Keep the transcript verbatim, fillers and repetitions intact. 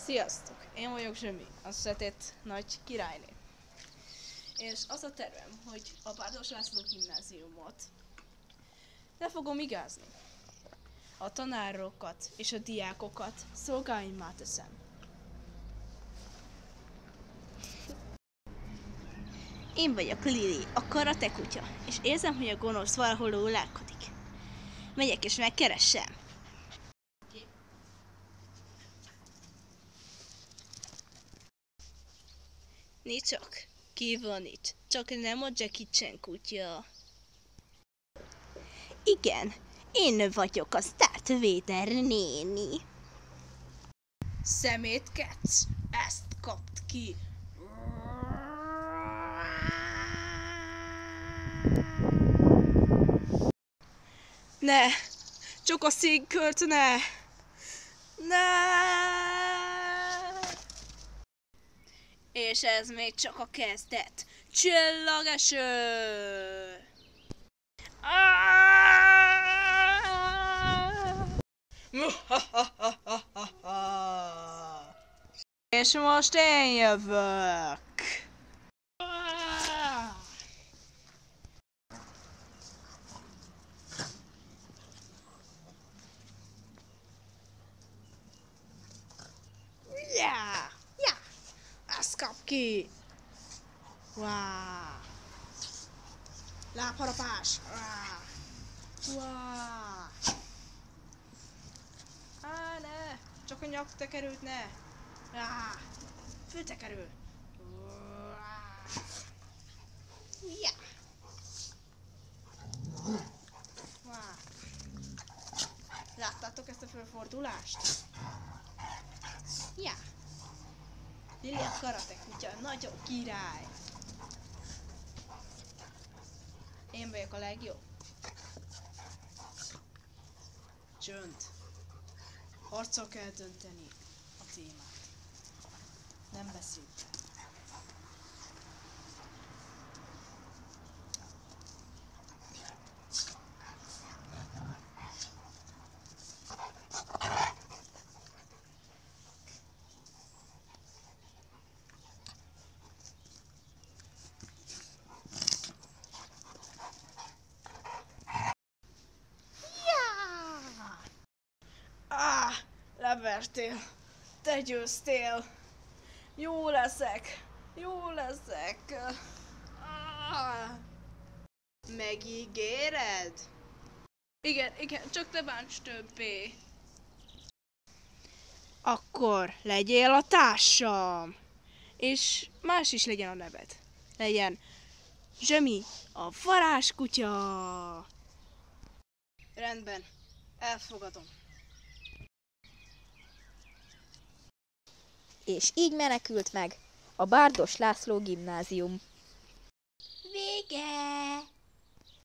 Sziasztok! Én vagyok Zsömi, a Szetét nagy királyné. És az a tervem, hogy a Bárdos László gimnáziumot le fogom igázni. A tanárokat és a diákokat szolgáimmá teszem. Én vagyok Lili, a karate kutya, és érzem, hogy a gonosz valahol uralkodik. Megyek és megkeressem. Nicsak, ki van itt? Csak nem a Jackie Chan kutya. Igen, én vagyok a Darth Vader néni. Szemétkedsz? Ezt kapt ki. Ne! Csak a színkölt ne! Ne! És ez még csak a kezdet. Csillageső! És most én jövök. Yeah! Yeah! Ezt kap ki! Wow! Lábharapás! Wow! Wow! Á, ne! Csak a nyaktekerőt ne! Á! Főtekerő! Yeah! Wow! Láttátok ezt a fölfordulást? Yeah! Lili a karate kutya, nagyon király! Én vagyok a legjobb. Csönd. Harccal kell dönteni a témát. Nem beszéltek. Ah, levertél. Te győztél. Jó leszek. Jó leszek. Ah. Megígéred? Igen, igen, csak te bánts többé. Akkor legyél a társam. És más is legyen a neved. Legyen Zsömi, a varázskutya. Rendben, elfogadom. És így menekült meg a Bárdos László gimnázium.